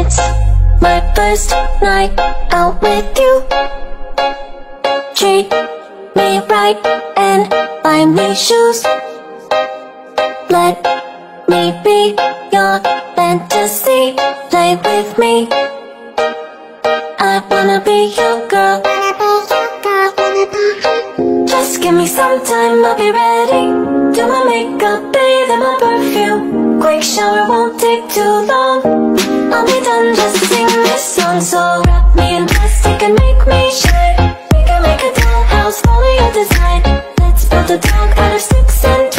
It's my first night out with you. Treat me right and buy me shoes. Let me be your fantasy. Play with me. I wanna be your girl. Just give me some time, I'll be ready. Do my makeup, bathe in my perfume. Quick shower won't take too long. I'll be done, just sing this song. So wrap me in plastic and make me shine. We can make a dollhouse, follow your design. Let's build a dog out of sticks and